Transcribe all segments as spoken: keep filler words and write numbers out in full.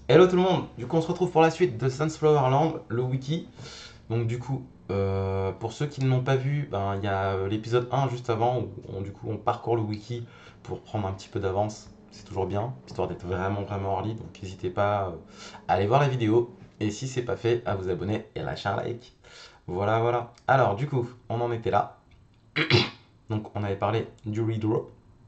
Hello tout le monde, du coup on se retrouve pour la suite de Sunflower Land, le wiki. Donc du coup, euh, pour ceux qui ne l'ont pas vu, ben, il y a euh, l'épisode un juste avant où on, du coup on parcourt le wiki pour prendre un petit peu d'avance. C'est toujours bien, histoire d'être vraiment vraiment early, donc n'hésitez pas euh, à aller voir la vidéo. Et si c'est pas fait, à vous abonner et à lâcher un like. Voilà voilà. Alors du coup, on en était là. Donc on avait parlé du redraw.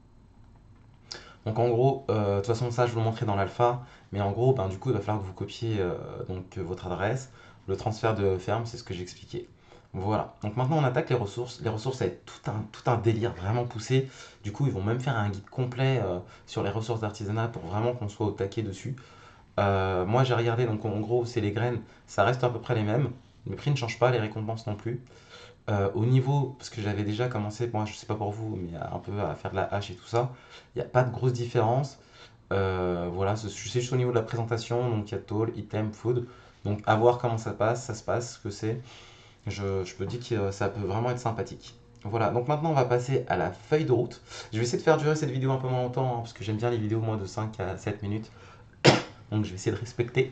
Donc en gros, euh, de toute façon ça je vous le montrerai dans l'alpha, mais en gros, ben, du coup il va falloir que vous copiez euh, donc, euh, votre adresse, le transfert de ferme, c'est ce que j'expliquais. Voilà, donc maintenant on attaque les ressources. Les ressources, ça va être tout un, tout un délire vraiment poussé. Du coup, ils vont même faire un guide complet euh, sur les ressources d'artisanat pour vraiment qu'on soit au taquet dessus. Euh, moi j'ai regardé, donc en gros, c'est les graines, ça reste à peu près les mêmes. Le prix ne change pas, les récompenses non plus. Euh, au niveau, parce que j'avais déjà commencé, moi je sais pas pour vous, mais un peu à faire de la hache et tout ça, il n'y a pas de grosse différence. Euh, voilà, c'est c'est juste au niveau de la présentation, donc il y a Toll, Item, Food. Donc à voir comment ça passe, ça se passe, ce que c'est. Je, je peux dire que ça peut vraiment être sympathique. Voilà, donc maintenant on va passer à la feuille de route. Je vais essayer de faire durer cette vidéo un peu moins longtemps, hein, parce que j'aime bien les vidéos moins de cinq à sept minutes. Donc je vais essayer de respecter.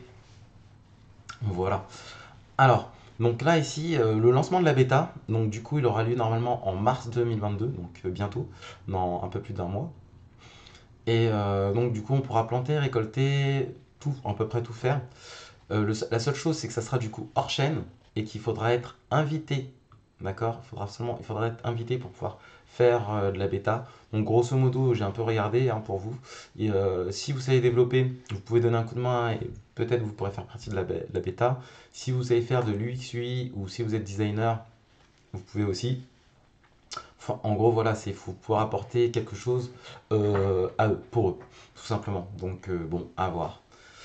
Voilà. Alors, donc là ici, euh, le lancement de la bêta, donc du coup il aura lieu normalement en mars deux mille vingt-deux, donc euh, bientôt, dans un peu plus d'un mois. Et euh, donc du coup on pourra planter, récolter, tout, à peu près tout faire. Euh, le- la seule chose c'est que ça sera du coup hors chaîne et qu'il faudra être invité, d'accord? Il faudra seulement, il faudra être invité pour pouvoir faire euh, de la bêta. Donc grosso modo j'ai un peu regardé hein, pour vous. Et, euh, si vous savez développer, vous pouvez donner un coup de main et peut-être vous pourrez faire partie de la, bé- de la bêta. Si vous savez faire de l'U X U I ou si vous êtes designer, vous pouvez aussi. Enfin, en gros, voilà, c'est faut pouvoir apporter quelque chose euh, à eux, pour eux, tout simplement. Donc, euh, bon, à voir.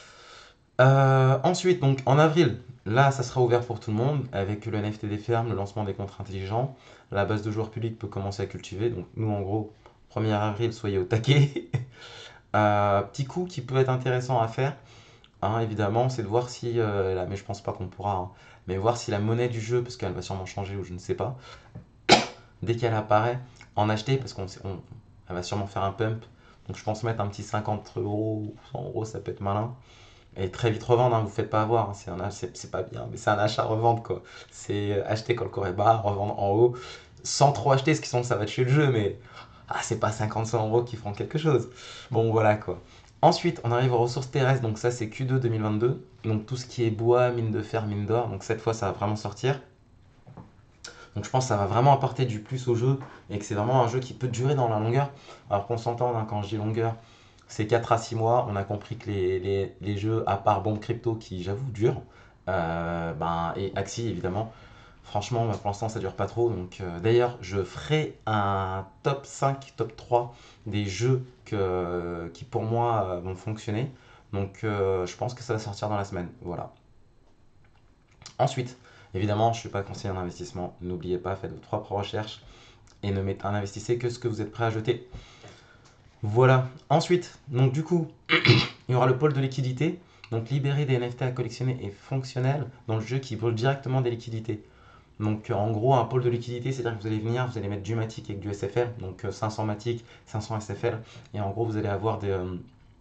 Euh, ensuite, donc en avril, là, ça sera ouvert pour tout le monde avec le N F T des fermes, le lancement des contrats intelligents. La base de joueurs publics peut commencer à cultiver. Donc, nous, en gros, premier avril, soyez au taquet. Euh, petit coup qui peut être intéressant à faire, hein, évidemment, c'est de voir si, euh, la- mais je pense pas qu'on pourra, hein, mais voir si la monnaie du jeu, parce qu'elle va sûrement changer ou je ne sais pas, dès qu'elle apparaît, en acheter parce qu'on on- elle va sûrement faire un pump. Donc je pense mettre un petit cinquante euros ou cent euros, ça peut être malin. Et très vite revendre, hein, vous faites pas avoir, hein, c'est un ach- c'est c'est pas bien, mais c'est un achat-revente quoi. C'est euh, acheter quand le corps est bas, revendre en haut, sans trop acheter, ce qui sont ça va tuer le jeu, mais ah, c'est pas cinquante cent euros qui feront quelque chose. Bon voilà quoi. Ensuite, on arrive aux ressources terrestres, donc ça c'est Q deux deux mille vingt-deux. Donc tout ce qui est bois, mine de fer, mine d'or, donc cette fois ça va vraiment sortir. Donc je pense que ça va vraiment apporter du plus au jeu et que c'est vraiment un jeu qui peut durer dans la longueur. Alors qu'on s'entende, hein, quand je dis longueur, c'est quatre à six mois. On a compris que les, les- les jeux, à part Bombe Crypto qui j'avoue durent, euh, ben, et Axie évidemment, franchement bah, pour l'instant ça dure pas trop. Donc euh, d'ailleurs je ferai un top cinq, top trois des jeux que, qui pour moi euh, vont fonctionner. Donc euh, je pense que ça va sortir dans la semaine. Voilà. Ensuite, évidemment, je ne suis pas conseiller en investissement. N'oubliez pas, faites vos propres recherches et ne mettez, investissez que ce que vous êtes prêt à jeter. Voilà. Ensuite, donc du coup, il y aura le pôle de liquidité. Donc libérer des N F T à collectionner et fonctionnel dans le jeu qui brûle directement des liquidités. Donc en gros, un pôle de liquidité, c'est-à-dire que vous allez venir, vous allez mettre du Matic avec du S F L, donc euh, cinq cents Matic, cinq cents S F L, et en gros, vous allez avoir des, euh,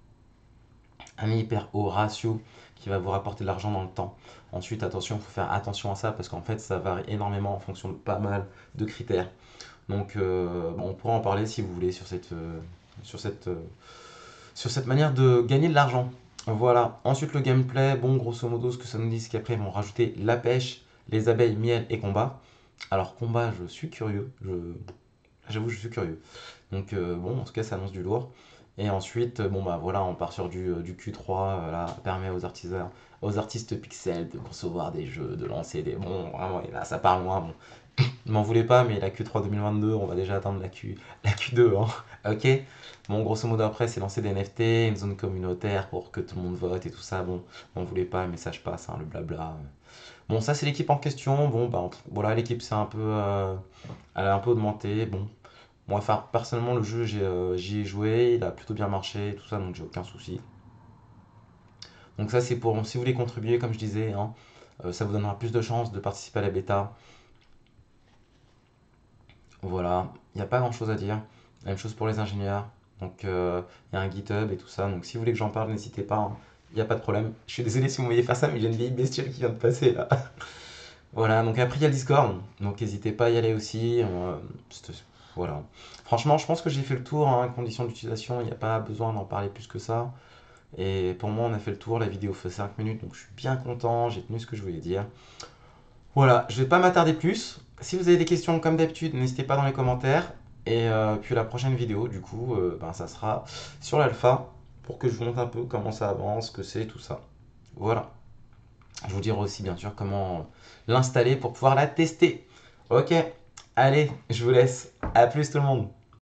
un hyper haut ratio qui va vous rapporter de l'argent dans le temps. Ensuite, attention, il faut faire attention à ça parce qu'en fait, ça varie énormément en fonction de pas mal de critères. Donc, euh, bon, on pourra en parler si vous voulez sur cette, euh, sur cette, euh, sur cette manière de gagner de l'argent. Voilà. Ensuite, le gameplay, bon, grosso modo, ce que ça nous dit, c'est qu'après, ils vont rajouter la pêche, les abeilles, miel et combat. Alors, combat, je suis curieux. Je... J'avoue, je suis curieux. Donc, euh, bon, en tout cas, ça annonce du lourd. Et ensuite, euh, bon bah voilà, on part sur du, euh, du Q trois, euh, là, permet aux artisans, aux artistes pixels de concevoir des jeux, de lancer des. Bon, vraiment, et là ça part loin. Bon, ne m'en voulez pas, mais la Q trois deux mille vingt-deux, on va déjà atteindre la, Q, la Q deux, hein. Ok. Bon, grosso modo, après, c'est lancer des N F T, une zone communautaire pour que tout le monde vote et tout ça. Bon, m'en voulez pas, le message passe, hein, le blabla. Bon, ça, c'est l'équipe en question. Bon, bah, voilà, l'équipe, c'est un peu. Euh, elle a un peu augmenté. Bon, moi, enfin, personnellement, le jeu, j'ai, euh, j'y ai joué, il a plutôt bien marché, et tout ça, donc j'ai aucun souci. Donc ça, c'est pour, si vous voulez contribuer, comme je disais, hein, euh, ça vous donnera plus de chances de participer à la bêta. Voilà, il n'y a pas grand-chose à dire. Même chose pour les ingénieurs. Donc, euh, il y a un GitHub et tout ça. Donc, si vous voulez que j'en parle, n'hésitez pas, hein. il n'y a pas de problème. Je suis désolé si vous me voyez faire ça, mais j'ai une vieille bestiole qui vient de passer là. Voilà, donc après il y a le Discord, donc n'hésitez pas à y aller aussi. euh, c'est- voilà. Franchement, je pense que j'ai fait le tour, hein, conditions d'utilisation, il n'y a pas besoin d'en parler plus que ça. Et pour moi, on a fait le tour, la vidéo fait cinq minutes, donc je suis bien content, j'ai tenu ce que je voulais dire. Voilà, je vais pas m'attarder plus. Si vous avez des questions, comme d'habitude, n'hésitez pas dans les commentaires. Et euh, puis la prochaine vidéo, du coup, euh, ben, ça sera sur l'alpha pour que je vous montre un peu comment ça avance, ce que c'est, tout ça. Voilà. Je vous dirai aussi, bien sûr, comment l'installer pour pouvoir la tester. Ok, allez, je vous laisse. À plus tout le monde.